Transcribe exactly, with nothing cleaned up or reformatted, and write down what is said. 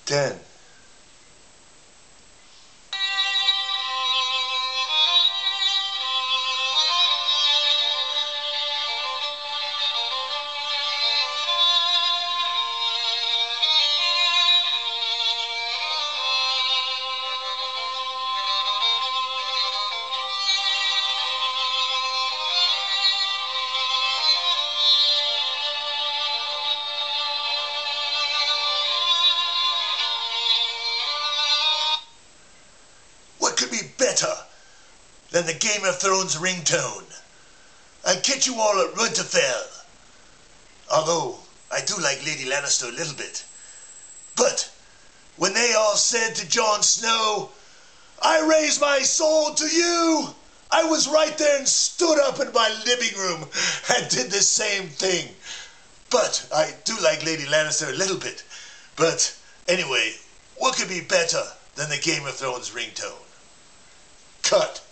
ten. What could be better than the Game of Thrones ringtone? I'll catch you all at Winterfell. Although, I do like Lady Lannister a little bit. But, when they all said to Jon Snow, "I raise my sword to you," I was right there and stood up in my living room and did the same thing. But, I do like Lady Lannister a little bit. But, anyway, what could be better than the Game of Thrones ringtone? Cut.